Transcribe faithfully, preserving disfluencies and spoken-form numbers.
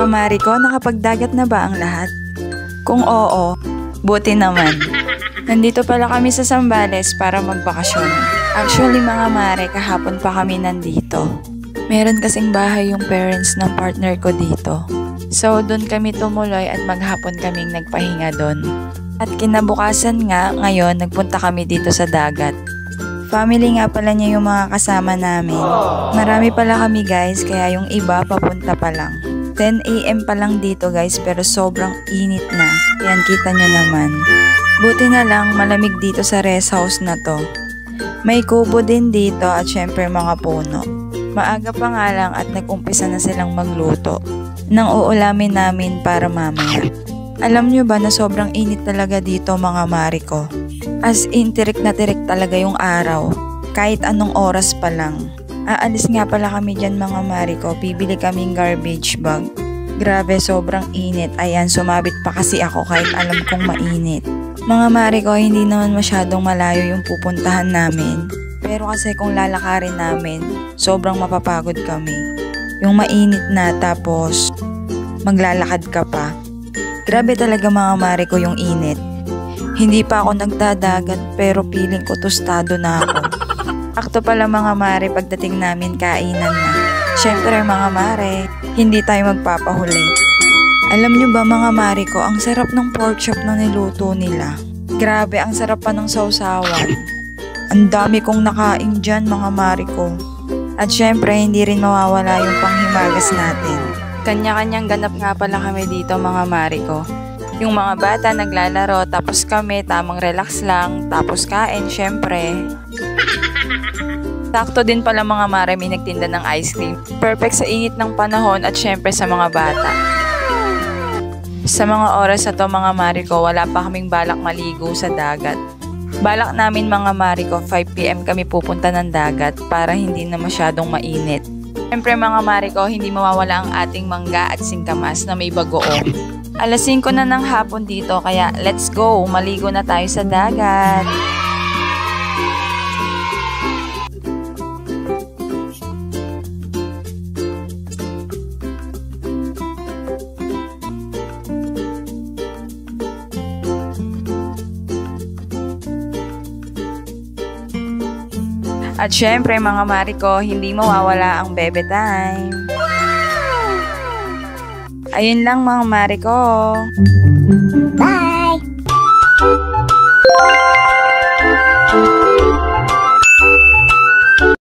mari ko, nakapagdagat na ba ang lahat? Kung oo, buti naman. Nandito pala kami sa Zambales para magbakasyon. Actually mga mare, kahapon pa kami nandito. Meron kasing bahay yung parents ng partner ko dito. So doon kami tumuloy at maghapon kaming nagpahinga doon. At kinabukasan nga, ngayon nagpunta kami dito sa dagat. Family nga pala niya yung mga kasama namin. Marami pala kami guys, kaya yung iba papunta pa lang. ten a m pa lang dito guys, pero sobrang init na. Yan, kita nyo naman. Buti na lang malamig dito sa rest house na to. May kubo din dito at syempre mga puno. Maaga pa nga lang at nag-umpisa na silang magluto nang uulamin namin para mamaya. Alam nyo ba na sobrang init talaga dito mga mari ko? As in, tirik na tirik talaga yung araw. Kahit anong oras pa lang. Aalis nga pala kami dyan mga mari ko. Bibili kaming garbage bag. Grabe, sobrang init. Ayan, sumabit pa kasi ako kahit alam kong mainit. Mga mari ko, hindi naman masyadong malayo yung pupuntahan namin. Pero kasi kung lalakarin namin, sobrang mapapagod kami. Yung mainit na tapos maglalakad ka pa. Grabe talaga mga mari ko yung init. Hindi pa ako nagdadagat pero feeling ko tostado na ako. Akto pala mga mare, pagdating namin kainan na. Syempre mga mare, hindi tayo magpapahuli. Alam nyo ba mga mare ko, ang sarap ng pork chop na niluto nila. Grabe, ang sarap pa ng sausawan. Ang dami kong nakain dyan mga mare ko. At syempre hindi rin mawawala yung panghimagas natin. Kanya-kanyang ganap nga pala kami dito mga mare ko. Yung mga bata naglalaro, tapos kami tamang relax lang, tapos kain syempre. Sakto din pala mga mare, may nagtinda ng ice cream. Perfect sa init ng panahon at syempre sa mga bata. Sa mga oras na to mga mare ko, wala pa kaming balak maligo sa dagat. Balak namin mga mare ko, five p m kami pupunta ng dagat para hindi na masyadong mainit. Syempre mga mare ko, hindi mawawala ang ating mangga at singkamas na may bagoong. Alas singko na ng hapon dito, kaya let's go, maligo na tayo sa dagat. At syempre mga mari ko, hindi mawawala ang bebe time. Ayun lang mga mari ko.